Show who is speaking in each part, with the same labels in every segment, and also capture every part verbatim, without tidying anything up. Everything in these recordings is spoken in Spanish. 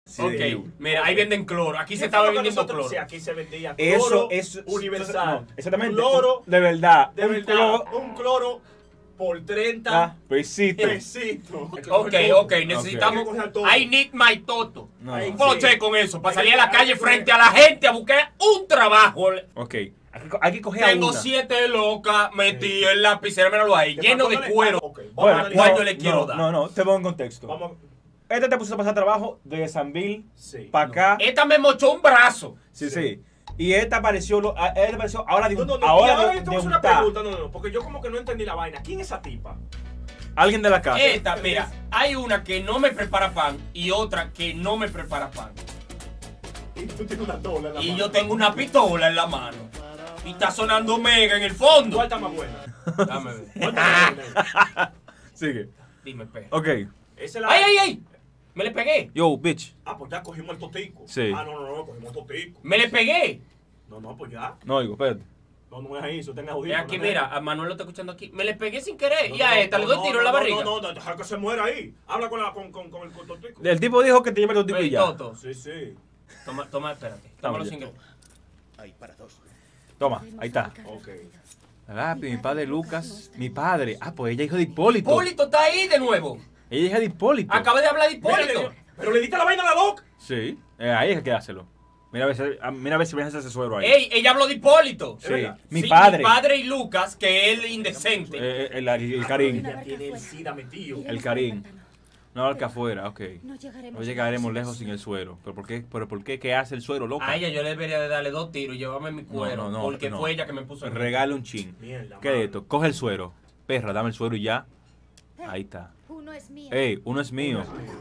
Speaker 1: Sí,
Speaker 2: ok,
Speaker 1: de,
Speaker 2: mira, ahí venden cloro. Aquí se estaba vendiendo
Speaker 3: nosotros,
Speaker 2: cloro.
Speaker 3: Sí, aquí se vendía cloro
Speaker 1: eso es
Speaker 3: universal.
Speaker 1: No, exactamente.
Speaker 3: Cloro,
Speaker 1: de verdad.
Speaker 3: de
Speaker 1: un
Speaker 3: verdad,
Speaker 1: cloro.
Speaker 3: un cloro por treinta
Speaker 1: Ah, besito.
Speaker 3: pesitos.
Speaker 2: Ok, ok, necesitamos. I need my toto.
Speaker 1: No.
Speaker 2: Un broche con eso, para salir a la calle frente a la gente a buscar un trabajo.
Speaker 1: Ok, hay que, hay que coger a
Speaker 2: Tengo
Speaker 1: una.
Speaker 2: siete locas metidas en la lapicera, míralo ahí, lleno de cuero.
Speaker 3: Okay,
Speaker 1: Bueno,
Speaker 3: vamos a
Speaker 2: ¿cuál
Speaker 3: analizar.
Speaker 2: yo le quiero
Speaker 1: no,
Speaker 2: dar?
Speaker 1: No, no, te pongo en contexto.
Speaker 3: Vamos,
Speaker 1: Este te puso a pasar trabajo de Sanville
Speaker 3: sí,
Speaker 1: para
Speaker 3: no.
Speaker 1: acá.
Speaker 2: Esta me mochó un brazo.
Speaker 1: Sí, sí. Y esta apareció, lo- a- él apareció ahora de
Speaker 3: No,
Speaker 1: un,
Speaker 3: no, no.
Speaker 1: ahora
Speaker 3: y ahora
Speaker 1: de,
Speaker 3: yo te
Speaker 1: de
Speaker 3: voy a hacer
Speaker 1: un
Speaker 3: una
Speaker 1: ta.
Speaker 3: pregunta, no, no, no, porque yo como que no entendí la vaina. ¿Quién es esa tipa?
Speaker 1: Alguien de la casa.
Speaker 2: Esta, mira, hay una que no me prepara pan y otra que no me prepara pan.
Speaker 3: Y tú tienes una dola en la
Speaker 2: Y
Speaker 3: mano.
Speaker 2: yo tengo una pistola en la mano. Y está sonando mega en el fondo.
Speaker 3: ¿Cuál está más buena?
Speaker 2: Dame ver.
Speaker 3: ¿Cuál está más buena?
Speaker 1: Sigue.
Speaker 2: Dime, perro.
Speaker 1: Ok.
Speaker 3: Esa es la...
Speaker 2: ¡Ay, ay, ay! Me le pegué.
Speaker 1: Yo, bitch.
Speaker 3: Ah, pues ya cogimos el totico.
Speaker 1: Sí.
Speaker 3: Ah, no, no, no, cogimos el totico.
Speaker 2: Me le pegué.
Speaker 3: No, no, pues ya.
Speaker 1: No oigo, espérate.
Speaker 3: No, no es ahí, eso tenga
Speaker 2: Ve
Speaker 3: audífono.
Speaker 2: aquí,
Speaker 3: ¿no?
Speaker 2: mira, a Manuel lo está escuchando aquí. Me le pegué sin querer.
Speaker 3: No,
Speaker 2: y a
Speaker 3: no,
Speaker 2: esta
Speaker 3: no,
Speaker 2: le doy
Speaker 3: no,
Speaker 2: tiro en la
Speaker 3: no,
Speaker 2: barriga.
Speaker 3: No, no, no, deja que se muera ahí. Habla con, la, con, con, con el con totico.
Speaker 1: El tipo dijo que te lleve el tipo
Speaker 2: Ve,
Speaker 1: y ya.
Speaker 2: Toto.
Speaker 3: Sí, sí.
Speaker 2: Toma, toma, espérate.
Speaker 1: Vamos
Speaker 2: Tómalo
Speaker 1: ya.
Speaker 2: sin querer.
Speaker 4: Hay para dos.
Speaker 1: Toma, ahí está.
Speaker 3: Ok.
Speaker 1: Ah, mi padre Lucas. Mi padre. Ah, pues ella es hijo de Hipólito.
Speaker 2: Hipólito está ahí de nuevo.
Speaker 1: Ella es hija de Hipólito.
Speaker 2: Acaba de hablar de
Speaker 3: Mira, le
Speaker 2: Hipólito.
Speaker 3: dio- pero le diste la vaina a la loca.
Speaker 1: Sí. Eh, ahí es que hacerlo. Mira a ver si, a- mira a ver si ves ese suero ahí.
Speaker 2: Ey, ella habló de Hipólito.
Speaker 1: Sí.
Speaker 3: verdad.
Speaker 1: Mi
Speaker 2: Sí,
Speaker 1: padre.
Speaker 2: Mi padre y Lucas, que es el indecente.
Speaker 1: Eh, el, el, el Karim.
Speaker 3: Ella tiene el SIDA metido.
Speaker 1: El Karim. No, al que afuera, ok.
Speaker 5: No llegaremos,
Speaker 1: No llegaremos lejos sin el suero. ¿Pero por qué? ¿Pero por qué? ¿Qué hace el suero, loca?
Speaker 2: A ella yo le debería de darle dos tiros y llevarme mi cuero.
Speaker 1: no, no,
Speaker 2: porque
Speaker 1: no.
Speaker 2: fue ella que me puso el
Speaker 1: Regale un chin.
Speaker 3: Mierda,
Speaker 1: ¿Qué es
Speaker 3: mano.
Speaker 1: esto? Coge el suero. Perra, dame el suero y ya. Ahí está.
Speaker 5: Uno es mío.
Speaker 1: Ey, uno es mío.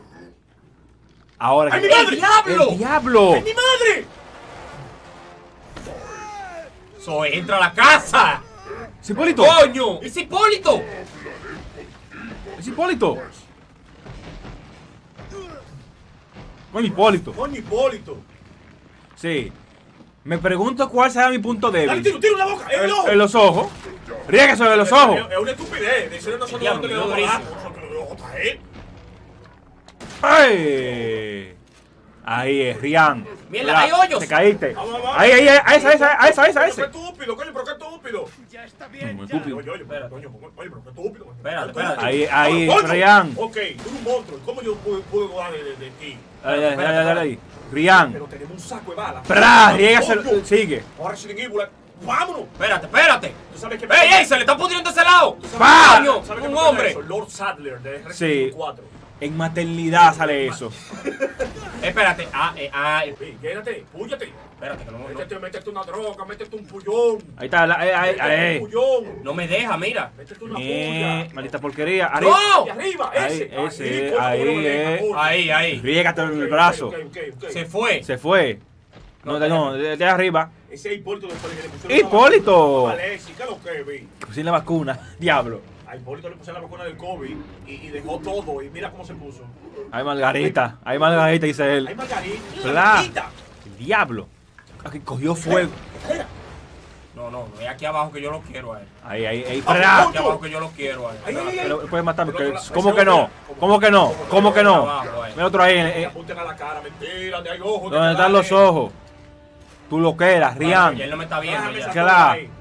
Speaker 1: Ahora
Speaker 3: ¡Ay,
Speaker 1: que-
Speaker 3: mi madre!
Speaker 2: ¡El diablo!
Speaker 1: ¡El diablo!
Speaker 3: ¡Ay, mi madre!
Speaker 2: So, entra a la casa.
Speaker 1: ¡Es Hipólito!
Speaker 2: ¡Coño! ¡Es Hipólito!
Speaker 1: ¡Es Hipólito! Coño, Hipólito.
Speaker 3: Coño, Hipólito.
Speaker 1: Sí. Me pregunto cuál será mi punto
Speaker 3: Dale,
Speaker 1: débil.
Speaker 3: tiro, tiro en la boca. En el ojo.
Speaker 1: En los ojos. Riega sobre los ojos.
Speaker 3: Es una estupidez. Decirle nosotros
Speaker 2: Diablo,
Speaker 3: dónde le
Speaker 2: me
Speaker 3: damos
Speaker 2: dio
Speaker 3: la
Speaker 2: risa.
Speaker 3: nosotros le damos a él.
Speaker 1: ¡Ay! Ahí es, Rian.
Speaker 2: Mierda,
Speaker 1: La-
Speaker 2: hay hoyos.
Speaker 1: Te caíste.
Speaker 3: Vamos, vamos.
Speaker 1: Ahí, ahí, ahí, a esa, a esa, a esa, a esa, a
Speaker 3: Pero qué
Speaker 1: ese.
Speaker 3: estúpido, coño, pero qué estúpido.
Speaker 4: Ya está bien.
Speaker 1: Muy
Speaker 4: ya.
Speaker 1: estúpido.
Speaker 3: Oye, oye,
Speaker 2: Espérate.
Speaker 3: coño, oye, pero qué estúpido.
Speaker 2: Espérate,
Speaker 3: Qué
Speaker 2: espérate.
Speaker 3: estúpido.
Speaker 1: Ahí, ahí,
Speaker 3: Coño.
Speaker 1: Rian.
Speaker 3: Ok, tú eres un monstruo. ¿Cómo yo pude, pude dudar de, de, de ti?
Speaker 1: Dale, dale, dale, dale ahí. Rian.
Speaker 3: Pero tenemos un saco de balas.
Speaker 1: ¡Pra! Riega, se-
Speaker 3: Coño.
Speaker 1: sigue.
Speaker 3: Ahora Resident Evil, vámonos.
Speaker 2: Espérate, espérate.
Speaker 3: ¿Tú sabes qué?
Speaker 2: ¡Ey, ey! ¡Se le está pudriendo ese lado!
Speaker 3: ¿Tú sabes
Speaker 1: ¡Pa!
Speaker 3: qué-
Speaker 2: ¡Coño!
Speaker 3: ¿sabes qué
Speaker 2: ¡Un
Speaker 3: me suena
Speaker 2: hombre!
Speaker 3: eso? Lord Sadler de Resident
Speaker 1: Sí.
Speaker 3: Evil cuatro.
Speaker 1: En maternidad sale eso.
Speaker 2: Espérate. Ah, eh, ah. eh,
Speaker 3: Ey, quédate, púyate.
Speaker 2: Espérate, que no, no,
Speaker 3: Métete, métete una droga, métete un pullón.
Speaker 1: Ahí está, la- ahí, ahí,
Speaker 3: Métete un
Speaker 1: ahí.
Speaker 3: pullón.
Speaker 2: no me deja, mira.
Speaker 3: Métete una
Speaker 1: Eh,
Speaker 3: puya.
Speaker 1: maldita porquería. Arriba.
Speaker 2: ¡No!
Speaker 3: Y arriba,
Speaker 1: Ahí,
Speaker 3: ese.
Speaker 1: ese,
Speaker 3: coño,
Speaker 1: ahí,
Speaker 3: coño, me deja,
Speaker 1: eh.
Speaker 3: coño.
Speaker 2: Ahí, ahí.
Speaker 1: Riégate
Speaker 3: Ok,
Speaker 1: el
Speaker 3: ok,
Speaker 1: brazo.
Speaker 3: ok, ok, ok.
Speaker 2: Se fue.
Speaker 1: Se fue. No, de, no, de, de arriba.
Speaker 3: Ese es Hipólito del colegio. le pusieron
Speaker 1: ¡Hipólito!
Speaker 3: una vacuna. Alexis, ¿qué es lo que vi?
Speaker 1: Que pusieron la vacuna. Diablo.
Speaker 3: A Hipólito le pusieron la vacuna del COVID y, y dejó todo. Y mira cómo se puso.
Speaker 1: Hay Margarita. Hay Margarita, dice
Speaker 3: Ay,
Speaker 1: él.
Speaker 3: Margarita.
Speaker 1: ¿Verdad?
Speaker 3: Margarita.
Speaker 1: El diablo. Aquí cogió fuego.
Speaker 3: Espera.
Speaker 2: No, no, no es aquí abajo que yo lo quiero a él.
Speaker 1: Ahí, ahí, ahí.
Speaker 3: Ah,
Speaker 1: ¡Pra!
Speaker 2: Aquí abajo que yo lo quiero a él.
Speaker 3: Ay, ay, ay, ay.
Speaker 1: Pero puedes matarme.
Speaker 3: Pero
Speaker 1: que-
Speaker 3: la-
Speaker 1: ¿Cómo
Speaker 3: ese
Speaker 1: que no?
Speaker 3: hombre-
Speaker 1: ¿Cómo que no? ¿Cómo que no?
Speaker 2: Abajo, ahí.
Speaker 1: Mira otro ahí.
Speaker 3: Que
Speaker 1: eh,
Speaker 3: apunten a la cara, mentira, de hay ojos.
Speaker 1: ¿Dónde están los ojos? Tú lo que eras,
Speaker 2: Y él
Speaker 1: Rian.
Speaker 2: no me está viendo
Speaker 3: Rájame esa
Speaker 2: ya.
Speaker 1: ¿Qué
Speaker 3: tola
Speaker 1: da?
Speaker 3: ahí.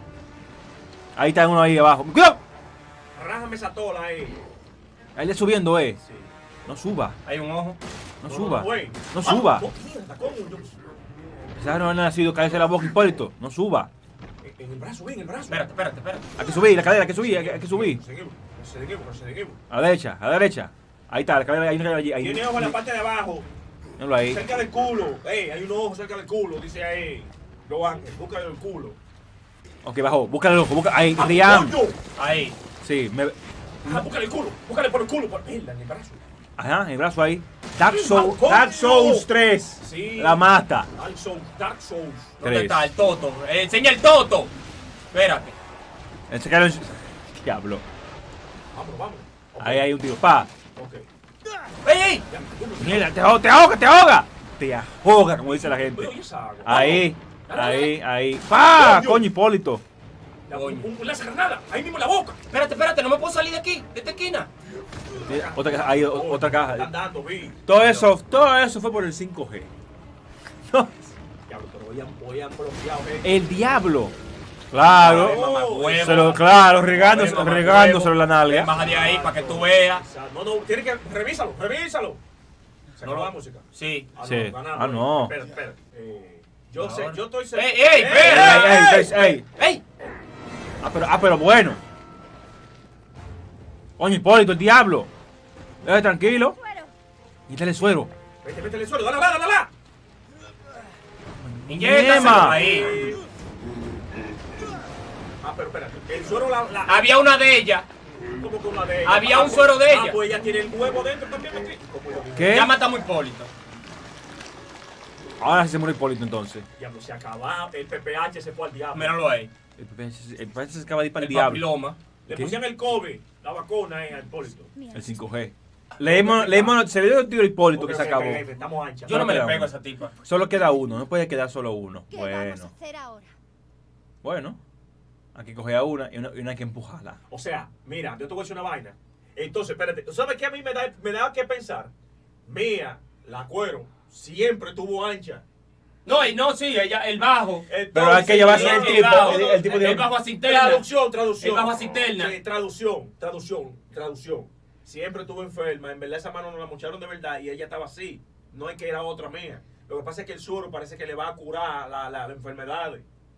Speaker 1: Ahí está uno ahí abajo. ¡Cuidado!
Speaker 3: Rájame esa tola ahí.
Speaker 1: Ahí le subiendo, eh.
Speaker 3: Sí.
Speaker 1: No suba.
Speaker 2: Hay un ojo.
Speaker 1: No suba.
Speaker 3: güey.
Speaker 1: No
Speaker 3: Ah,
Speaker 1: suba.
Speaker 3: no, mierda, ¿cómo? Yo-
Speaker 1: Quizás no han nacido, cállese la boca, Hipólito. No suba.
Speaker 3: En- En el brazo, en el brazo.
Speaker 2: Espérate, espérate, espérate.
Speaker 1: Hay que subir, la cadera, hay que subir, hay que, hay que subir.
Speaker 3: Seguimos, seguimos, seguimos.
Speaker 1: A la derecha, a la derecha. Ahí está, la cadera, ahí, ahí, ahí.
Speaker 3: Tiene ojo en la parte de abajo,
Speaker 1: Míralo ahí.
Speaker 3: cerca del culo. Ey, hay un ojo cerca del culo, dice ahí. Lo Ángel, búscale el culo.
Speaker 1: Ok, bajó. Búscale el ojo, busca. Ahí,
Speaker 3: ¡Ah,
Speaker 1: Rian.
Speaker 3: coño!
Speaker 2: Ahí.
Speaker 1: Sí, me.
Speaker 3: Ah, búscale el culo, búscale por el culo, por mierda, en el brazo.
Speaker 1: Ajá, el brazo ahí. Dark Souls,
Speaker 3: ¡Ah,
Speaker 1: Dark
Speaker 3: coño!
Speaker 1: Souls tres.
Speaker 3: Sí.
Speaker 1: La mata.
Speaker 3: Dark Souls, Dark Souls.
Speaker 2: ¿Dónde
Speaker 1: Tres.
Speaker 2: está el toto? Eh, enseña el toto. Espérate.
Speaker 1: Ese cara es- Diablo.
Speaker 3: Vamos, vamos. Ok,
Speaker 1: Ahí hay un tiro. Pa.
Speaker 3: Ok.
Speaker 2: ¡Ey, ey!
Speaker 3: Ya, ¿cómo?
Speaker 1: Mierda, te ahoga, te ahoga, te ahoga. Te ahoga, como dice la
Speaker 3: Pero, ¿y
Speaker 1: gente.
Speaker 3: esa agua?
Speaker 1: Ahí,
Speaker 3: Vamos. Dale,
Speaker 1: ahí,
Speaker 3: dale.
Speaker 1: ahí. Pa,
Speaker 3: Coño.
Speaker 1: coño, Hipólito.
Speaker 3: La-
Speaker 2: Coño.
Speaker 3: Un, un lanzagranada, ahí mismo en la boca.
Speaker 2: Espérate, espérate, no me puedo salir de aquí, de esta esquina.
Speaker 1: Otra caja, hay o-
Speaker 3: Oh,
Speaker 1: otra caja.
Speaker 3: Están dando, vi.
Speaker 1: Todo eso, todo eso fue por el cinco G. No,
Speaker 3: Diablo, pero hoy han, hoy han bloqueado, eh.
Speaker 1: el diablo. Claro.
Speaker 3: Ay, mamahuevo.
Speaker 1: Se lo, claro, regándose,
Speaker 2: Oye, mamá,
Speaker 1: regándoselo
Speaker 2: huevo.
Speaker 1: la nalga.
Speaker 2: Baja de ahí para que tú veas.
Speaker 3: O sea, no, no, tiene que. Revísalo, revísalo. Se acabó
Speaker 2: No,
Speaker 3: la
Speaker 2: no.
Speaker 3: música.
Speaker 2: Sí.
Speaker 3: Ah,
Speaker 1: Sí.
Speaker 3: no, ganamos.
Speaker 1: Ah, no.
Speaker 3: Espera, espera. Eh, yo
Speaker 2: Ahora.
Speaker 3: sé, yo estoy seguro.
Speaker 2: ¡Ey, ey,
Speaker 1: Ey,
Speaker 2: espera!
Speaker 1: ey, ey, ey.
Speaker 2: ¡Ey!
Speaker 1: Ah, pero, ah, pero bueno. Oye, Hipólito, el diablo. Eh, tranquilo. Quítale suero.
Speaker 3: Vete, vete el suelo, dale, dale, dale. dale.
Speaker 2: Inyéctaselo
Speaker 1: Niema.
Speaker 2: ahí.
Speaker 3: Eh, Ah, pero espérate. El suero la. la
Speaker 2: Había una de ellas.
Speaker 3: ¿Cómo que una de ellas?
Speaker 2: Había
Speaker 3: Ah,
Speaker 2: un suero de
Speaker 3: ah,
Speaker 2: ella.
Speaker 3: pues ella tiene el huevo dentro también. aquí. ¿Cómo yo?
Speaker 1: ¿Qué?
Speaker 2: Ya matamos a Hipólito.
Speaker 1: Ahora sí se murió Hipólito entonces.
Speaker 3: Diablo, se acaba. El P P H se fue al diablo.
Speaker 2: Míralo ahí.
Speaker 1: El P P H el P P H se acaba de ir para el,
Speaker 2: El
Speaker 1: diablo.
Speaker 2: papiloma.
Speaker 3: Le
Speaker 1: ¿Qué?
Speaker 3: pusieron el COVID, la vacuna en el Hipólito.
Speaker 1: El cinco G. Leímos, leímos, se le dio el tiro a Hipólito que
Speaker 3: Ok,
Speaker 1: se
Speaker 3: ok,
Speaker 1: acabó.
Speaker 3: ok, estamos anchas.
Speaker 2: Yo no me le
Speaker 1: queda
Speaker 2: pego a
Speaker 1: uno.
Speaker 2: esa tipa.
Speaker 1: Solo queda uno, no puede quedar solo uno.
Speaker 5: ¿Qué vamos a
Speaker 1: Bueno,
Speaker 5: hacer ahora?
Speaker 1: bueno. Hay que coger a una y una, y una hay que empujarla.
Speaker 3: O sea, mira, yo te voy a decir una vaina. Entonces, espérate, ¿sabes qué a mí me da, me da que pensar? Mía, la cuero, siempre tuvo ancha.
Speaker 2: No, y no, sí, ella, el bajo.
Speaker 1: Pero hay que llevarse
Speaker 2: el
Speaker 1: el
Speaker 2: tipo,
Speaker 1: tipo.
Speaker 2: el-
Speaker 1: El, el tipo
Speaker 2: el
Speaker 1: dijo,
Speaker 2: bajo a cinterna.
Speaker 3: Traducción, traducción.
Speaker 2: El bajo a cinterna.
Speaker 3: Sí, traducción, traducción, traducción. Siempre estuvo enferma. En verdad esa mano no la mocharon de verdad y ella estaba así. No es que era otra mía. Lo que pasa es que el suero parece que le va a curar la, la, la enfermedad.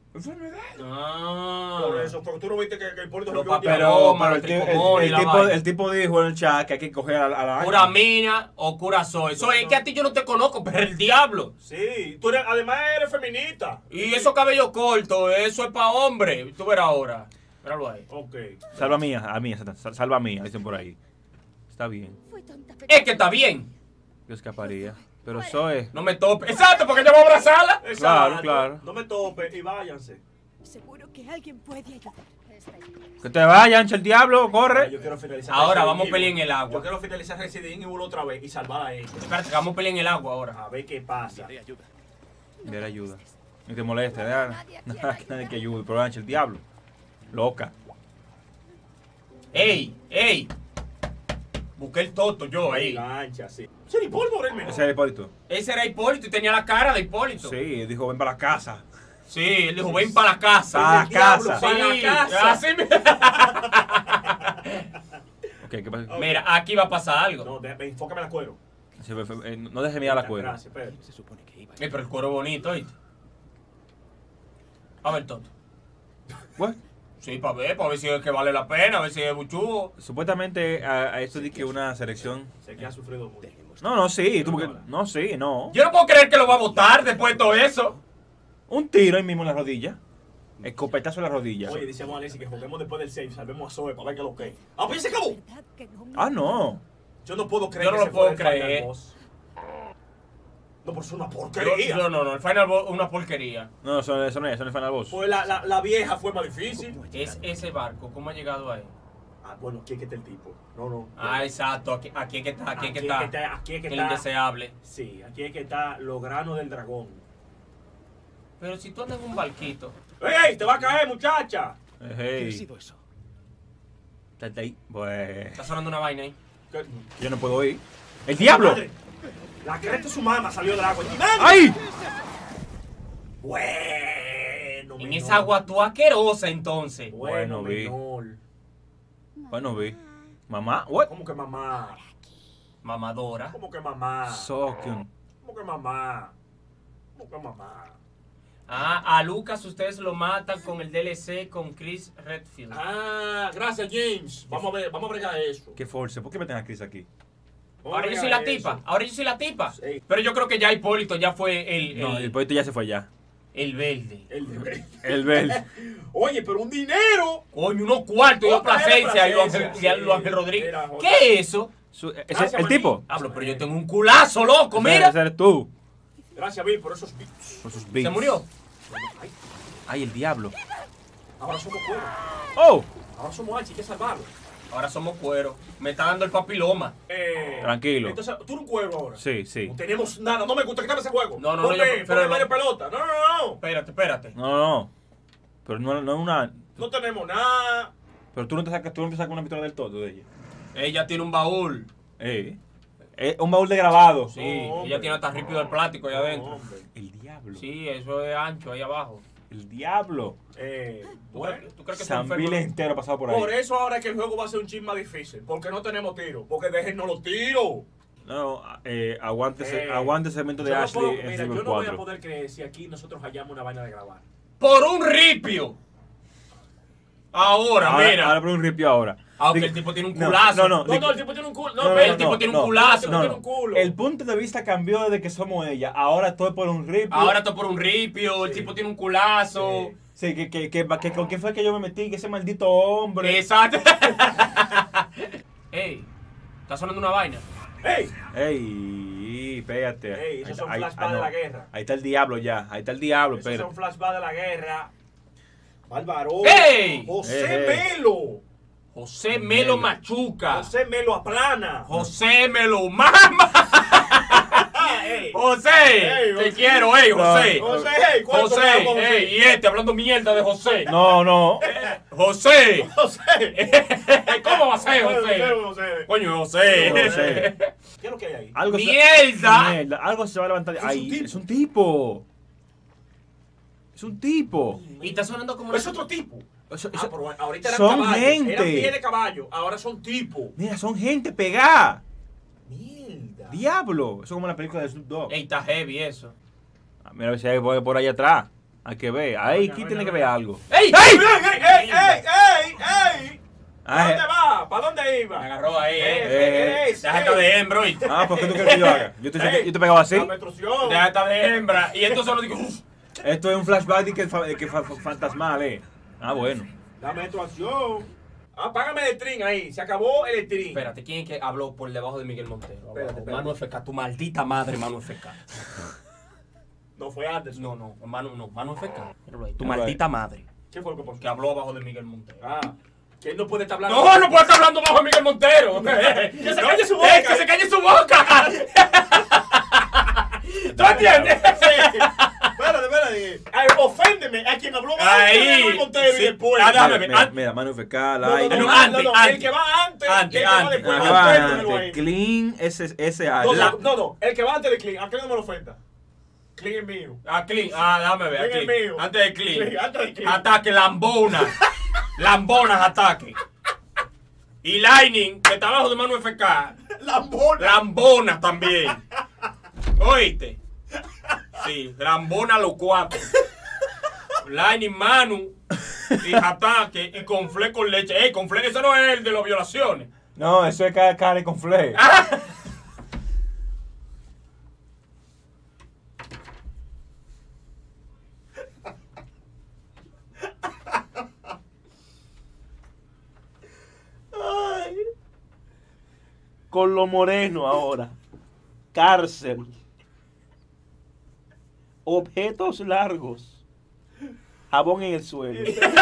Speaker 2: Ah.
Speaker 3: Por eso, porque tú no viste que, que el Hipólito
Speaker 2: Los
Speaker 3: se vio
Speaker 2: papeles.
Speaker 3: diablo.
Speaker 1: pero,
Speaker 2: Toma,
Speaker 1: pero
Speaker 2: el
Speaker 1: el, ti-
Speaker 2: tricomón
Speaker 1: el-
Speaker 2: y
Speaker 1: el
Speaker 2: la
Speaker 1: tipo,
Speaker 2: vaina.
Speaker 1: el tipo dijo en el chat que hay que coger a, a la
Speaker 2: Cura mina o cura soy. Soy, es que a ti yo no te conozco, pero el diablo.
Speaker 3: Sí, tú eres, además eres feminista.
Speaker 2: Y esos cabellos cortos, eso es para hombre. Tú verás ahora. Míralo ahí.
Speaker 3: Ok.
Speaker 1: Salva a mía, a mía, sal- salva a mía, dicen por ahí. Está bien,
Speaker 5: Fue tonta, pero-
Speaker 2: Es que está bien.
Speaker 1: yo escaparía. Pero eso es.
Speaker 2: No me tope. Exacto, porque yo voy a abrazarla.
Speaker 3: Exacto.
Speaker 1: claro.
Speaker 3: No me tope y váyanse.
Speaker 6: Seguro que alguien puede ayudar.
Speaker 5: Está bien.
Speaker 1: Que te vaya, ancha el diablo, corre.
Speaker 3: Yo quiero finalizar.
Speaker 2: Ahora
Speaker 3: Resident
Speaker 2: vamos a
Speaker 3: Evil.
Speaker 2: pelear en el agua.
Speaker 3: Yo quiero finalizar Resident Evil otra vez y salvar a ella.
Speaker 2: Espérate, que vamos a pelear en el agua ahora.
Speaker 3: A ver qué pasa.
Speaker 4: Daré ayuda.
Speaker 1: Ver ayuda. No te moleste, nada.
Speaker 5: Nadie quiere
Speaker 1: Nada que nadie
Speaker 5: ayudar.
Speaker 1: que ayude, pero ancha el diablo. Loca.
Speaker 2: ¡Ey! ¡Ey! Busqué el toto yo ahí.
Speaker 3: La ancha, sí. Sí, ni polvo, el
Speaker 1: Ese era Hipólito.
Speaker 2: Ese era Hipólito y tenía la cara de Hipólito.
Speaker 1: Sí, dijo, ven para la casa.
Speaker 2: Sí, él dijo, ven para la casa.
Speaker 1: Pa' la
Speaker 3: el diablo,
Speaker 1: casa.
Speaker 3: pa' la
Speaker 2: Sí,
Speaker 3: casa.
Speaker 2: así mi-
Speaker 1: Ok, ¿qué pasa?
Speaker 2: Mira, aquí va a pasar algo.
Speaker 3: No, de- enfócame la cuero.
Speaker 1: Se fue- fue- eh, no deje mirar la cuerda.
Speaker 3: Gracias, espérate.
Speaker 4: Se supone que iba.
Speaker 2: Eh, pero el cuero bonito, ¿oíste? A ver, toto.
Speaker 1: Bueno,
Speaker 2: Sí, para ver, para ver si es que vale la pena, a ver si es buchudo.
Speaker 1: supuestamente a, a esto di que una selección.
Speaker 3: Sé que ha sufrido mucho.
Speaker 1: No, no, sí. tú porque- no, sí, no.
Speaker 2: Yo no puedo creer que lo va a votar después de todo eso.
Speaker 1: Un tiro ahí mismo en la rodilla. Escopetazo en la rodilla.
Speaker 3: Oye, decíamos a Alexis que juguemos después del save, salvemos a Zoe para ver qué es lo que es. ¡Ah, pues ya se acabó!
Speaker 6: ¿Verdad que no me-
Speaker 1: Ah, no.
Speaker 3: Yo no puedo creer
Speaker 2: Yo no
Speaker 3: que
Speaker 2: lo
Speaker 3: se
Speaker 2: puedo
Speaker 3: fue el final
Speaker 2: creer.
Speaker 3: boss. No, pero es una
Speaker 2: Yo,
Speaker 3: porquería.
Speaker 2: yo no, no, el Final Boss es una porquería.
Speaker 1: No, eso, eso no es, eso no es Final Boss.
Speaker 3: Pues la, la, la vieja fue más difícil.
Speaker 2: Es ese barco, ¿cómo ha llegado ahí?
Speaker 3: Ah, bueno, aquí es que está el tipo. No, no.
Speaker 2: Ah, exacto, aquí, aquí es que está, aquí es que
Speaker 3: Aquí
Speaker 2: está.
Speaker 3: es que está, aquí es que
Speaker 2: El
Speaker 3: está.
Speaker 2: indeseable.
Speaker 3: Sí, aquí es que está los granos del dragón.
Speaker 2: Pero si tú andas en un barquito.
Speaker 3: ¡Ey! ¡Te va a caer, muchacha!
Speaker 1: Eh,
Speaker 4: ¿Qué ha
Speaker 1: Hey,
Speaker 4: sido eso?
Speaker 1: estate ahí. Pues.
Speaker 2: Está sonando una vaina ahí.
Speaker 3: ¿Qué?
Speaker 1: Yo no puedo ir. ¡El diablo!
Speaker 3: Madre, la cresta de su mamá salió del agua. ¡Y madre!
Speaker 1: ¡Ay!
Speaker 3: Bueno,
Speaker 2: En
Speaker 3: menor.
Speaker 2: esa agua tú asquerosa entonces.
Speaker 3: Bueno,
Speaker 1: Bueno, vi.
Speaker 3: menor.
Speaker 1: Bueno, vi. Mamá, what?
Speaker 3: ¿Cómo que mamá?
Speaker 2: Mamadora.
Speaker 3: ¿Cómo que mamá?
Speaker 1: So cute.
Speaker 3: ¿Cómo que mamá? ¿Cómo que mamá?
Speaker 2: Ah, a Lucas ustedes lo matan con el D L C con Chris Redfield.
Speaker 3: Ah, gracias, James. Vamos a ver, vamos a bregar eso.
Speaker 1: Qué force. ¿Por qué meten a Chris aquí?
Speaker 3: Vamos a
Speaker 2: Ahora yo
Speaker 3: bregar
Speaker 2: soy la
Speaker 3: eso.
Speaker 2: tipa. Ahora yo soy la tipa.
Speaker 3: Sí.
Speaker 2: Pero yo creo que ya Hipólito ya fue el,
Speaker 1: No,
Speaker 2: el,
Speaker 1: el poeta ya se fue ya.
Speaker 2: el verde.
Speaker 3: El de-
Speaker 1: El verde.
Speaker 3: Oye, pero un dinero.
Speaker 2: Coño, unos cuartos y una
Speaker 3: Otra vez
Speaker 2: Plasencia y Luis
Speaker 3: Plasencia,
Speaker 2: Ángel- y a
Speaker 3: sí.
Speaker 2: Luis Ángel Rodríguez.
Speaker 3: Era, joder.
Speaker 2: ¿Qué es eso?
Speaker 1: Su- ese-
Speaker 3: Gracias,
Speaker 1: el
Speaker 3: maní.
Speaker 1: tipo.
Speaker 2: Hablo, pero yo tengo un culazo, loco,
Speaker 1: Ese-
Speaker 2: mira.
Speaker 1: ese eres tú.
Speaker 3: Gracias, Bill, por esos bits.
Speaker 1: Con sus
Speaker 2: Se
Speaker 1: beats.
Speaker 2: murió.
Speaker 3: Ay,
Speaker 1: Ay, el diablo.
Speaker 3: ahora somos cuero.
Speaker 1: Oh.
Speaker 3: Ahora somos Archie, hay que salvarlo.
Speaker 2: Ahora somos cuero. Me está dando el papiloma.
Speaker 3: Eh,
Speaker 1: Tranquilo.
Speaker 3: Entonces, tú eres un cuero ahora.
Speaker 1: Sí, sí.
Speaker 3: No tenemos nada. No me gusta que ese juego.
Speaker 2: No, no, no,
Speaker 3: Ponme,
Speaker 2: yo-
Speaker 3: ponme
Speaker 2: pero no.
Speaker 3: Mario pelota. No, no, no.
Speaker 2: Espérate, espérate.
Speaker 1: No, no, no. Pero no, no es una.
Speaker 3: No tenemos nada.
Speaker 1: Pero tú no te sacas, tú no te sacas una pistola del todo de ella.
Speaker 2: Ella tiene un baúl.
Speaker 1: Eh. Eh, un baúl de grabado.
Speaker 2: Sí,
Speaker 3: No, hombre.
Speaker 2: ella tiene hasta ripio del plástico allá
Speaker 3: No,
Speaker 2: adentro.
Speaker 3: hombre.
Speaker 1: El diablo.
Speaker 2: Sí, eso es ancho ahí abajo.
Speaker 1: El diablo.
Speaker 3: Eh,
Speaker 2: ¿Tú,
Speaker 3: bueno.
Speaker 2: crees, tú crees que está
Speaker 1: San
Speaker 2: enfermo?
Speaker 1: Bill entero ha pasado por ahí.
Speaker 3: Por eso ahora es que el juego va a ser un chisme más difícil. Porque no tenemos tiro. Porque déjennos los tiros.
Speaker 1: No, eh, aguántese,
Speaker 3: Eh,
Speaker 1: aguante ese segmento de
Speaker 3: Yo no
Speaker 1: Ashley
Speaker 3: puedo-
Speaker 1: en
Speaker 3: mira,
Speaker 1: Silver
Speaker 3: yo no voy a
Speaker 1: cuatro.
Speaker 3: poder creer si aquí nosotros hallamos una vaina de grabar.
Speaker 2: Por un ripio. Ahora,
Speaker 1: Ahora,
Speaker 2: mira.
Speaker 1: ahora por un ripio ahora.
Speaker 2: Aunque
Speaker 1: Digo-
Speaker 2: el tipo tiene un
Speaker 1: no,
Speaker 2: culazo.
Speaker 1: No, no,
Speaker 3: No,
Speaker 1: digo-
Speaker 3: no, el tipo tiene un culo. No,
Speaker 1: no, no,
Speaker 3: espérate,
Speaker 2: el tipo
Speaker 1: no,
Speaker 2: tiene
Speaker 1: no,
Speaker 2: un culazo.
Speaker 1: no,
Speaker 3: tiene
Speaker 1: no.
Speaker 3: un culo.
Speaker 1: El punto de vista cambió desde que somos ella. Ahora estoy por un ripio.
Speaker 2: Ahora está por un ripio, el
Speaker 3: Sí.
Speaker 2: tipo tiene un culazo.
Speaker 3: Sí.
Speaker 1: Sí, que, que, que, que con quién fue que yo me metí, que ese maldito hombre.
Speaker 2: Exacto. Ey, está sonando una vaina.
Speaker 3: ¡Ey!
Speaker 1: Ey, espérate.
Speaker 3: Ey, esos
Speaker 1: Ahí-
Speaker 3: son
Speaker 1: ahí-
Speaker 3: flashbacks
Speaker 1: ah,
Speaker 3: de
Speaker 1: no.
Speaker 3: la guerra.
Speaker 1: Ahí está el diablo ya. Ahí está el diablo,
Speaker 3: Esos son
Speaker 1: espérate.
Speaker 3: flashbacks de la guerra. Bárbaro.
Speaker 2: ¡Ey!
Speaker 3: José
Speaker 1: Eh, eh.
Speaker 3: Melo.
Speaker 2: José Melo Machuca.
Speaker 3: José Melo aplana.
Speaker 2: José Melo Mama.
Speaker 3: Ey.
Speaker 2: José,
Speaker 3: Ey,
Speaker 2: te
Speaker 3: José.
Speaker 2: quiero, ey, José.
Speaker 3: José, ey, ¿cuál es tu
Speaker 2: José,
Speaker 3: nombre, José?
Speaker 2: ey, y este hablando mierda de José.
Speaker 1: No, no.
Speaker 2: José.
Speaker 3: José.
Speaker 2: ¿Cómo va a ser,
Speaker 3: José,
Speaker 2: José?
Speaker 3: José.
Speaker 2: Coño, José.
Speaker 1: José.
Speaker 3: ¿Qué es lo que hay ahí?
Speaker 1: Algo se-
Speaker 2: ¡Mierda!
Speaker 1: Mierda, algo se va a levantar.
Speaker 3: Es un
Speaker 1: Ay,
Speaker 3: tipo.
Speaker 1: es un tipo. Es un tipo.
Speaker 2: Y está sonando como una...
Speaker 3: Es otro tipo.
Speaker 1: Eso-
Speaker 3: Ah,
Speaker 1: eso-
Speaker 3: pero ahorita eran
Speaker 1: son
Speaker 3: caballos.
Speaker 1: gente.
Speaker 3: Eran pies de caballo. Ahora son tipos.
Speaker 1: Mira, son gente pegada.
Speaker 3: Mierda.
Speaker 1: Diablo. Eso es como la película de Snoop Dogg.
Speaker 2: Ey, está heavy eso.
Speaker 1: Ah, mira a ver si hay por, por ahí atrás. Hay que ver. Ahí,
Speaker 3: Venga,
Speaker 1: aquí
Speaker 3: venga,
Speaker 1: tiene que
Speaker 3: venga.
Speaker 1: ver algo.
Speaker 2: ¡Ey!
Speaker 3: ¡Ey, ey, ey, ey, ey, ey! ¿Para
Speaker 1: Ah,
Speaker 3: dónde
Speaker 1: eh,
Speaker 3: va? ¿Para dónde iba?
Speaker 2: Me agarró ahí,
Speaker 3: Eh,
Speaker 2: eh.
Speaker 1: eh,
Speaker 3: eh,
Speaker 2: Deja esta de hembra, ¿oí?
Speaker 1: ah, ¿por qué tú quieres que yo haga? Yo te,
Speaker 3: Ey,
Speaker 1: yo te pegaba así.
Speaker 3: La menstruación.
Speaker 2: Deja esta de hembra. Y esto solo digo... uf.
Speaker 1: Esto es un flashback de que, fa- de que fa- fa- fantasmal, eh. Ah, bueno.
Speaker 3: La menstruación. Apágame el trin ahí. Se acabó el trin.
Speaker 2: Espérate, ¿quién es que habló por debajo de Miguel Montero?
Speaker 3: Espérate,
Speaker 2: Abajo.
Speaker 3: espérate.
Speaker 2: Manu F K, tu maldita madre, Manu F K.
Speaker 3: No fue antes.
Speaker 2: No, no, Manu, no, Manu F K. Míralo ahí, Tu
Speaker 1: Míralo ahí.
Speaker 2: maldita madre.
Speaker 3: ¿Qué fue lo que pasó?
Speaker 2: Que habló abajo de Miguel Montero.
Speaker 3: Ah, que él no puede estar hablando.
Speaker 2: No, no puede estar hablando bajo de Miguel Montero.
Speaker 3: Que se calle su boca.
Speaker 2: Eh, que se calle su boca. ¿Tú entiendes?
Speaker 3: Sí. Espérate, espérate. Ay, oféndeme a quien habló
Speaker 2: Ahí.
Speaker 3: antes de Luis Montero
Speaker 2: Sí.
Speaker 3: y después.
Speaker 2: Ah,
Speaker 1: Mira,
Speaker 2: dame,
Speaker 1: mira,
Speaker 2: an-
Speaker 1: mira, Manu F K,
Speaker 3: No, no,
Speaker 1: like.
Speaker 3: no,
Speaker 2: No,
Speaker 3: no,
Speaker 2: antes,
Speaker 3: no, no,
Speaker 2: antes.
Speaker 3: el que va antes,
Speaker 2: Antes,
Speaker 3: y el que va
Speaker 2: antes.
Speaker 3: después.
Speaker 1: Acá
Speaker 3: no,
Speaker 1: va
Speaker 3: oféndemelo
Speaker 1: antes.
Speaker 3: ahí.
Speaker 1: Clean S S A.
Speaker 3: No,
Speaker 1: La-
Speaker 3: no, no, no, el que va antes de Clean, a Clean no me lo ofenda. Clean es mío.
Speaker 2: Ah, Clean. Ah, dame ver.
Speaker 3: Clean es
Speaker 2: Clean.
Speaker 3: mío.
Speaker 2: Antes de Clean.
Speaker 3: Clean, antes de Clean.
Speaker 2: Ataque, lambona. Lambonas, ataque. Y Lightning, que está abajo de Manu F K.
Speaker 3: Lambona.
Speaker 2: Lambonas también. ¿Oíste? Sí, Lambona los cuatro. Lightning, Manu y ataque y conflé con leche. Ey, conflé, ese no es el de las violaciones.
Speaker 1: No, eso es cara, cara con fle.
Speaker 3: Ay. Con lo moreno ahora. Cárcel. Objetos largos. Jabón en el suelo.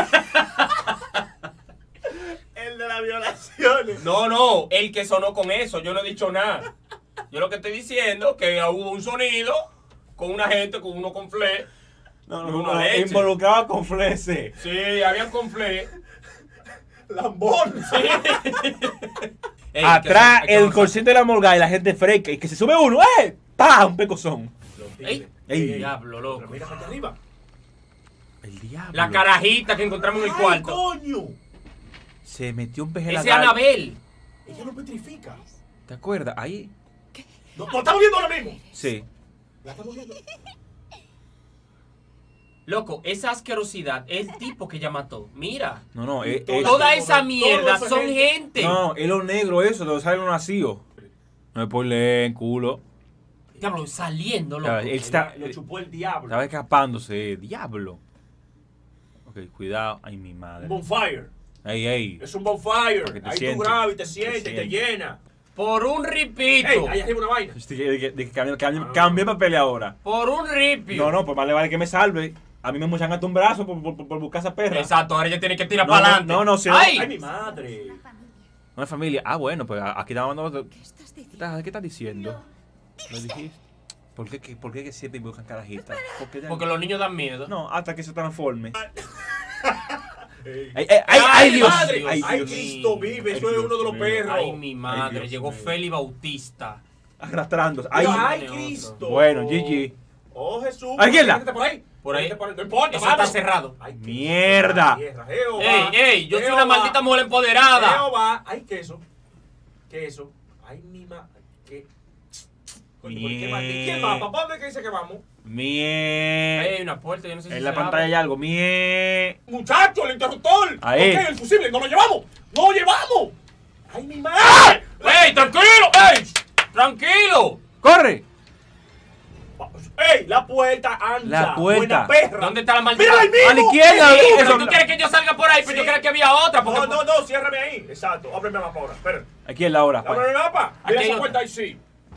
Speaker 3: El de las violaciones.
Speaker 2: No, no, el que sonó con eso, yo no he dicho nada. Yo lo que estoy diciendo es que hubo un sonido con una gente, con uno con fle.
Speaker 1: No,
Speaker 2: Y
Speaker 1: no,
Speaker 2: una
Speaker 1: no,
Speaker 2: leche.
Speaker 1: involucraba con flece.
Speaker 2: Sí, habían con fle.
Speaker 3: Lambón.
Speaker 2: Sí. Ey,
Speaker 1: Atrás,
Speaker 2: que- que
Speaker 1: el
Speaker 2: no-
Speaker 1: concierto de la morga y la gente fresca y que se sube uno, ¡eh! ¡Pah! Un pecozón.
Speaker 2: Ey,
Speaker 1: Ey.
Speaker 2: diablo, loco.
Speaker 3: Pero mira para arriba.
Speaker 1: El diablo.
Speaker 2: La carajita que encontramos en el
Speaker 3: ¡Ay,
Speaker 2: cuarto.
Speaker 3: coño!
Speaker 1: Se metió un peje
Speaker 2: Ese es
Speaker 1: lagarto.
Speaker 2: Anabel.
Speaker 3: Ella no petrifica.
Speaker 1: ¿Te acuerdas? Ahí.
Speaker 3: ¿No, ¿Lo estamos viendo ahora mismo?
Speaker 1: Sí.
Speaker 3: ¿La estamos viendo?
Speaker 2: Loco, esa asquerosidad es el tipo que ella mató. Mira.
Speaker 1: No, no, es.
Speaker 3: Todo-
Speaker 1: es-
Speaker 2: Toda esa
Speaker 3: todo
Speaker 2: mierda
Speaker 3: eso es
Speaker 2: son
Speaker 3: gente.
Speaker 2: gente.
Speaker 1: no, es lo negro eso, de lo sale lo nacido. No es por leer, culo.
Speaker 2: Diablo, saliendo, loco.
Speaker 1: Él está.
Speaker 3: Lo chupó el diablo.
Speaker 1: Estaba escapándose. Diablo. Ok, cuidado. Ay, mi
Speaker 3: Un
Speaker 1: madre.
Speaker 3: bonfire.
Speaker 1: Ey, ey.
Speaker 3: Es un bonfire.
Speaker 1: Para que te
Speaker 3: Ahí
Speaker 1: sientes.
Speaker 3: tú grabas y te
Speaker 1: Te
Speaker 3: sientes y te
Speaker 1: sientes.
Speaker 3: llena.
Speaker 2: Por un ripito.
Speaker 3: Ey, ahí arriba una vaina.
Speaker 1: De que, de que- de que cambie, cambie,
Speaker 3: Ah.
Speaker 1: cambie papel ahora.
Speaker 2: Por un ripio.
Speaker 1: No, no, pues más le vale que me salve. A mí me mochan hasta un brazo por, por, por buscar esa perra.
Speaker 2: Exacto, ahora ella tiene que tirar
Speaker 1: No,
Speaker 2: para
Speaker 1: no,
Speaker 2: adelante.
Speaker 1: no, no, sí.
Speaker 2: ¡Ay!
Speaker 3: Ay, mi madre.
Speaker 1: No es familia. Ah, bueno, pues a- aquí estamos hablando.
Speaker 6: ¿Qué estás
Speaker 1: ¿Qué
Speaker 6: diciendo?
Speaker 1: estás, qué estás diciendo? ¿Lo dijiste? ¿Por qué, que- por qué que siempre buscan carajitas? ¿Por qué ya-
Speaker 2: Porque los niños dan miedo.
Speaker 1: No, hasta que se transforme.
Speaker 3: Ey.
Speaker 1: Ay, ay, ay, ay, Dios.
Speaker 3: madre!
Speaker 1: Ay,
Speaker 3: ¡Ay,
Speaker 1: Dios.
Speaker 3: Cristo vive!
Speaker 1: Ay,
Speaker 3: Eso es
Speaker 1: Dios
Speaker 3: uno de los
Speaker 1: mío.
Speaker 3: perros.
Speaker 2: Ay, mi madre.
Speaker 1: Dios
Speaker 2: Llegó
Speaker 1: mío.
Speaker 2: Feli Bautista.
Speaker 1: Arrastrándose.
Speaker 3: Ay,
Speaker 1: Ay,
Speaker 3: ¡ay,
Speaker 2: otro.
Speaker 3: Cristo!
Speaker 1: Bueno, G G.
Speaker 3: ¡Oh, Jesús!
Speaker 1: ¿Ay, quién la?
Speaker 3: Métete por ahí.
Speaker 2: Por ahí.
Speaker 3: Métete por No importa,
Speaker 2: Eso
Speaker 3: vamos.
Speaker 2: está cerrado.
Speaker 3: Ay, Cristo,
Speaker 1: Mierda.
Speaker 3: tierra. Jehová,
Speaker 2: Ey, ey, yo soy una
Speaker 3: Jehová,
Speaker 2: maldita mujer empoderada.
Speaker 3: Jehová. Ay, queso. Queso. Ay, mi ma... ¿Qué? Coño, ¿por qué mal- ¿Quién va? ¿Papá dónde que dice que vamos?
Speaker 1: Mie.
Speaker 2: Hay una puerta, yo no sé si
Speaker 1: En
Speaker 2: se
Speaker 1: la pantalla hay
Speaker 2: abre.
Speaker 1: algo. Mie.
Speaker 3: ¡Muchacho, el interruptor!
Speaker 1: Ahí.
Speaker 3: Ok, el fusible, ¡nos lo llevamos! ¡No lo llevamos! ¡Ay, mi madre!
Speaker 2: ¡Ey, tranquilo! ¡Ey! ¡Tranquilo!
Speaker 1: ¡Corre!
Speaker 3: ¡Ey, la puerta ancha!
Speaker 1: La puerta.
Speaker 3: ¡Buena perra!
Speaker 2: ¿Dónde está la maldita?
Speaker 3: ¡Mírala ahí mismo!
Speaker 1: A la izquierda.
Speaker 2: Sí,
Speaker 1: Eso-
Speaker 2: pero tú quieres que yo salga por ahí, pero
Speaker 3: Sí.
Speaker 2: yo creía que había otra. Porque...
Speaker 3: No, no, no, ciérrame ahí. Exacto, ábreme el mapa ahora. Espera.
Speaker 1: Aquí es la hora.
Speaker 3: Ábreme el mapa.
Speaker 2: Aquí
Speaker 3: Mira
Speaker 2: hay
Speaker 3: esa
Speaker 2: otra.
Speaker 3: puerta ahí, sí.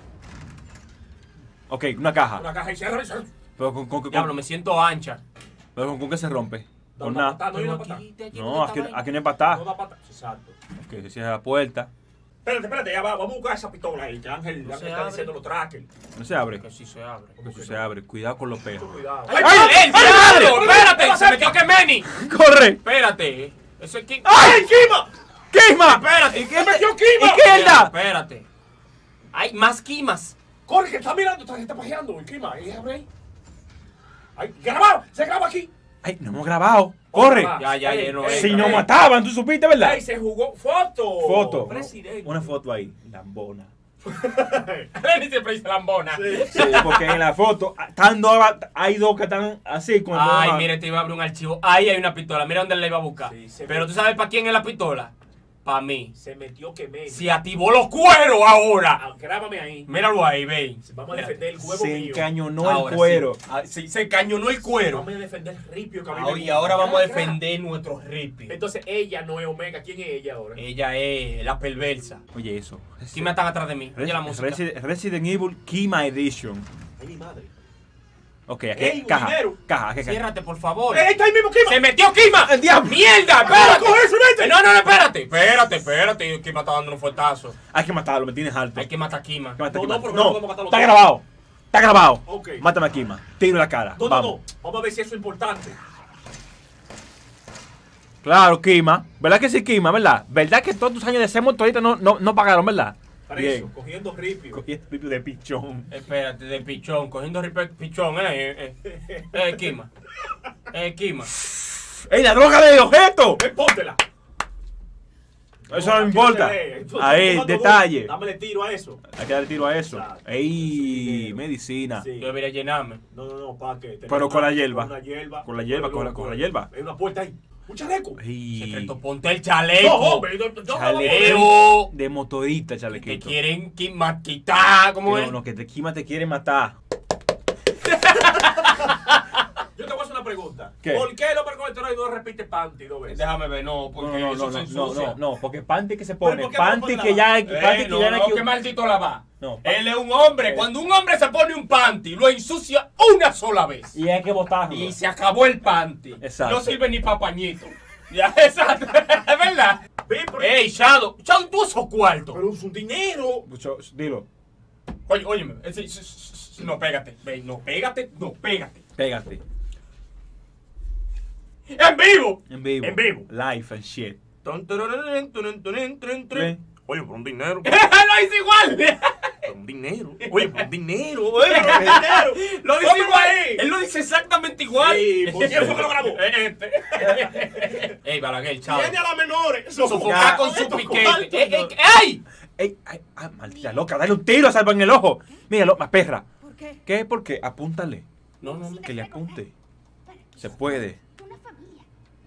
Speaker 1: Ok, una caja.
Speaker 3: Una caja y ciérrame. ciérrame.
Speaker 1: Pero con, con, con,
Speaker 2: Diablo, me siento ancha.
Speaker 1: pero con, con qué se rompe.
Speaker 3: Da
Speaker 1: Con
Speaker 3: una
Speaker 1: nada.
Speaker 3: patada, no hay una
Speaker 2: Pero
Speaker 3: patada.
Speaker 2: aquí, aquí,
Speaker 1: No,
Speaker 2: ¿dónde
Speaker 1: aquí,
Speaker 2: está
Speaker 1: aquí no hay
Speaker 3: No
Speaker 1: patada.
Speaker 3: da patada. Exacto.
Speaker 1: Que se cierra la puerta.
Speaker 3: Espérate, espérate, ya va. Vamos a buscar esa pistola ahí. Que Ángel,
Speaker 2: No
Speaker 3: Ángel
Speaker 2: se
Speaker 3: está
Speaker 2: abre.
Speaker 3: diciendo los trackers.
Speaker 1: No se abre.
Speaker 2: Que sí se abre.
Speaker 1: Eso se abre. Cuidado con los
Speaker 3: Mucho
Speaker 1: perros.
Speaker 3: cuidado.
Speaker 2: ¡Ay, ey, diablo! ¡Espérate! ¡Se metió Kemeni!
Speaker 1: ¡Corre!
Speaker 2: Espérate. Eso es que...
Speaker 3: ¡Ay, Kima!
Speaker 1: ¡Quima!
Speaker 2: Espérate.
Speaker 1: ¿Y qué
Speaker 3: ¡Se metió Kima!
Speaker 1: izquierda!
Speaker 2: Espérate. Hay más quimas.
Speaker 3: Corre, que está mirando, está, está pajeando. El Kima, ahí abre ahí. Ay, grabado, se graba aquí.
Speaker 1: Ay, no hemos grabado. ¡Corre!
Speaker 2: Ya, ya, ya, no,
Speaker 1: Si
Speaker 2: Ey,
Speaker 1: nos
Speaker 2: ey.
Speaker 1: mataban, tú supiste, ¿verdad?
Speaker 3: Ahí se jugó. ¡Foto!
Speaker 1: Foto.
Speaker 3: Presidente.
Speaker 1: Una foto ahí. Lambona.
Speaker 2: Lenny siempre dice lambona.
Speaker 1: Sí, porque en la foto están dos, hay dos que están así con
Speaker 2: Ay,
Speaker 1: dos-
Speaker 2: mire, te iba a abrir un archivo. Ahí hay una pistola. Mira dónde la iba a buscar.
Speaker 3: Sí, se
Speaker 2: Pero
Speaker 3: ve.
Speaker 2: tú sabes para quién es la pistola. Para mí.
Speaker 3: Se metió que me.
Speaker 2: Se activó los cueros ahora.
Speaker 3: Ah, grábame ahí.
Speaker 2: Míralo ahí, ve.
Speaker 3: Vamos a defender el huevo
Speaker 1: Se
Speaker 3: mío.
Speaker 1: encañonó
Speaker 2: Ahora
Speaker 1: el cuero.
Speaker 2: sí. Ah, sí, se cañonó el cuero.
Speaker 3: Vamos a defender el ripio que a mí me
Speaker 2: Ahora, y
Speaker 3: gusta.
Speaker 2: ahora vamos a
Speaker 3: Ya, ya.
Speaker 2: defender nuestros ripis.
Speaker 3: Entonces ella no es Omega. ¿Quién es ella ahora?
Speaker 2: Ella es la perversa.
Speaker 1: Oye, eso.
Speaker 2: ¿Quién me están atrás de mí? Oye la música.
Speaker 1: Resi- Resident Evil Kima Edition.
Speaker 3: Ay, mi madre.
Speaker 1: Ok, aquí
Speaker 3: Ey,
Speaker 1: caja.
Speaker 3: dinero.
Speaker 1: Caja, aquí caja.
Speaker 2: Ciérrate, por favor.
Speaker 3: ¡Ey, está ahí mismo, Kima!
Speaker 2: ¡Se metió Kima!
Speaker 1: ¡El diablo!
Speaker 2: ¡Mierda!
Speaker 3: ¡Vamos a
Speaker 2: ¡Espérate!
Speaker 3: coger eso, vete!
Speaker 2: No, no, no, espérate. Espérate, espérate. Kima está dando un fuertazo.
Speaker 1: Hay que matarlo, me tienes alto.
Speaker 2: Hay que matar a Kima.
Speaker 1: Hay que matar a
Speaker 3: No,
Speaker 1: Kima.
Speaker 3: no, pero no podemos matarlo
Speaker 1: está
Speaker 3: todo.
Speaker 1: grabado. Está grabado.
Speaker 3: Ok.
Speaker 1: Mátame a Kima. Tiro en la cara.
Speaker 3: No, no,
Speaker 1: Vamos.
Speaker 3: no. Vamos a ver si eso es importante.
Speaker 1: Claro, Kima. ¿Verdad que sí, Kima? ¿Verdad? ¿Verdad que todos tus años de ser motorista no, no, no pagaron, verdad?
Speaker 3: Para
Speaker 1: Bien.
Speaker 3: eso, cogiendo ripio.
Speaker 1: Cogí el ripio de pichón.
Speaker 2: Espérate, de pichón, cogiendo ripio pichón, eh, eh, eh, eh, Kima. Eh, Kima.
Speaker 1: ¡Ey, la droga de objeto!
Speaker 3: Ven, póntela.
Speaker 1: Eso no me
Speaker 3: aquí
Speaker 1: importa.
Speaker 3: se ve. Esto-
Speaker 1: Ahí,
Speaker 3: esto-
Speaker 1: detalle.
Speaker 3: Dámele tiro a eso.
Speaker 1: Hay que darle tiro a eso.
Speaker 3: Exacto.
Speaker 1: ¡Ey! Medicina.
Speaker 3: Sí.
Speaker 2: Yo debería llenarme.
Speaker 3: No, no, no, pa' que.
Speaker 1: Pero con la hierba.
Speaker 3: Con la hierba.
Speaker 1: Con la hierba, con la- con la hierba.
Speaker 3: Hay una puerta ahí. Un chaleco.
Speaker 1: ¡Ey!
Speaker 2: Secreto, ponte el
Speaker 3: No,
Speaker 2: chaleco.
Speaker 3: hombre, yo- yo- yo-
Speaker 2: Chaleco.
Speaker 1: De motorista,
Speaker 2: Te
Speaker 1: chalequito.
Speaker 2: quieren qui- quitar, ¿cómo es?
Speaker 1: No, no, que te Kima te quiere matar.
Speaker 3: Yo te voy a hacer una pregunta.
Speaker 1: ¿Qué?
Speaker 3: ¿Por qué el hombre con esteroide no repite panty dos veces?
Speaker 2: Déjame ver, no,
Speaker 1: No,
Speaker 2: porque
Speaker 1: no,
Speaker 2: eso
Speaker 1: no,
Speaker 2: se
Speaker 1: no,
Speaker 2: ensucia.
Speaker 1: no, no, no, porque panty que se
Speaker 3: ¿Pero
Speaker 1: pone,
Speaker 3: por qué
Speaker 1: panty
Speaker 3: no
Speaker 1: que
Speaker 3: pone
Speaker 1: ya,
Speaker 2: Eh,
Speaker 1: panty que
Speaker 2: no,
Speaker 1: ya
Speaker 2: no,
Speaker 1: no
Speaker 2: qué maldito la va.
Speaker 1: No,
Speaker 2: Él es un hombre.
Speaker 1: Eh.
Speaker 2: Cuando un hombre se pone un panty, lo ensucia una sola vez.
Speaker 1: y hay que botarlo.
Speaker 2: Y se acabó el panty.
Speaker 1: Exacto.
Speaker 2: No sirve ni para pañito. Ya, exacto. Es verdad.
Speaker 3: Ven, pero,
Speaker 2: Ey, Shadow. Shadow, tú esos cuartos.
Speaker 3: pero es un dinero.
Speaker 1: Mucho- Dilo,
Speaker 2: Oye, óyeme. eh, sí, sí, sí, sí, No, pégate. Ven, no, pégate. No, pégate.
Speaker 1: pégate.
Speaker 2: ¡En vivo!
Speaker 1: En vivo.
Speaker 3: En vivo.
Speaker 1: Life and shit.
Speaker 3: Tun, tururun, turun, turun, turun, turun.
Speaker 1: Ven.
Speaker 3: Oye, por un dinero.
Speaker 2: Lo hice igual.
Speaker 3: Por un dinero. Oye, por un dinero. Oye, por un dinero.
Speaker 2: Lo dice
Speaker 3: Pónmelo
Speaker 2: igual.
Speaker 3: ahí.
Speaker 2: Él lo dice exactamente igual.
Speaker 3: Sí, ¿por quién fue que lo grabó?
Speaker 2: Este. Ey, Balaguer, chao.
Speaker 3: Viene a las menores.
Speaker 2: Sofocar con su
Speaker 3: Esto
Speaker 2: piquete.
Speaker 3: cuarto,
Speaker 2: ¡Ey,
Speaker 3: no.
Speaker 2: ey, ey!
Speaker 1: Ey, ay, ah, maldita loca, dale un tiro a Salva en el ojo. Míralo, más perra.
Speaker 6: ¿Por qué?
Speaker 1: ¿Qué? ¿Por qué? Apúntale.
Speaker 2: No, no, no.
Speaker 1: Que le apunte. Se puede.
Speaker 5: Una familia.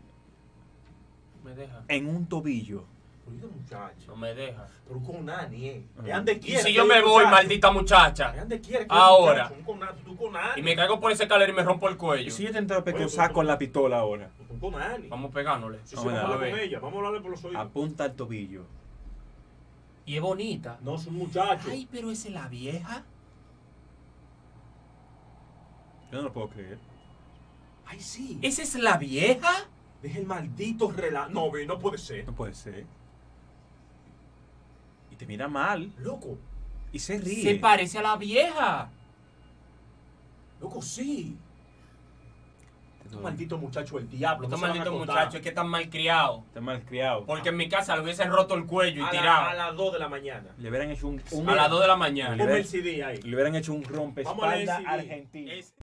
Speaker 2: Me deja.
Speaker 1: En un tobillo.
Speaker 3: Oye, muchacho.
Speaker 2: No me deja.
Speaker 3: Pero con Nani, eh.
Speaker 1: Ah.
Speaker 3: Es donde
Speaker 2: Y
Speaker 3: quiera.
Speaker 2: si
Speaker 3: que
Speaker 2: yo
Speaker 3: hay
Speaker 2: me
Speaker 3: un
Speaker 2: voy,
Speaker 3: muchacho.
Speaker 2: maldita muchacha.
Speaker 3: Es donde quiera que
Speaker 2: Ahora.
Speaker 3: hay un muchacho, un con Nani, tú con Nani.
Speaker 2: Y me caigo por esa escalera y me rompo el cuello.
Speaker 1: ¿Y si yo te entro a pecosar con la pistola ahora?
Speaker 3: Tú con Nani.
Speaker 2: Vamos pegándole.
Speaker 3: Sí, sí,
Speaker 1: Vamos a
Speaker 3: vamos a hablar
Speaker 2: ver.
Speaker 3: con ella. Vamos a hablarle por los oídos.
Speaker 1: Apunta al tobillo.
Speaker 2: Y es bonita.
Speaker 3: No, es un muchacho.
Speaker 2: Ay, pero esa es la vieja.
Speaker 1: Yo no lo puedo creer.
Speaker 3: Ay, sí.
Speaker 2: ¿Esa es la vieja?
Speaker 3: Deja el maldito relajo. No, ve, no puede ser.
Speaker 1: No puede ser. Y te mira mal.
Speaker 3: Loco.
Speaker 1: Y se ríe.
Speaker 2: Se parece a la vieja.
Speaker 3: Loco, sí. Estos malditos muchachos, el diablo.
Speaker 2: Estos
Speaker 3: no se van a
Speaker 2: malditos
Speaker 3: acostar.
Speaker 2: muchachos es que están mal criados.
Speaker 1: Está mal criado.
Speaker 2: Porque en mi casa le hubiesen roto el cuello y
Speaker 3: A, la- a
Speaker 2: tirado.
Speaker 3: las dos de la mañana.
Speaker 1: Le hubieran hecho un, un
Speaker 2: A las dos de la mañana.
Speaker 3: Un Mercedes ahí.
Speaker 1: le hubieran hecho un
Speaker 3: Vamos a leer
Speaker 1: rompespaldas
Speaker 3: el C D.
Speaker 1: argentino.
Speaker 2: Es-